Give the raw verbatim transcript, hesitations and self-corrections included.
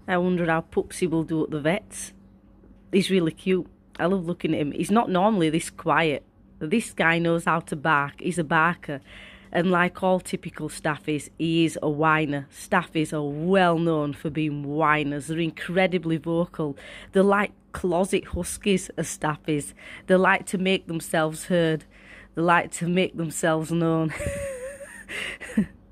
I wonder how Pupsy will do at the vets. He's really cute. I love looking at him. He's not normally this quiet. This guy knows how to bark. He's a barker. And like all typical Staffies, he is a whiner. Staffies are well known for being whiners. They're incredibly vocal. They're like closet Huskies as Staffies. They like to make themselves heard. They like to make themselves known.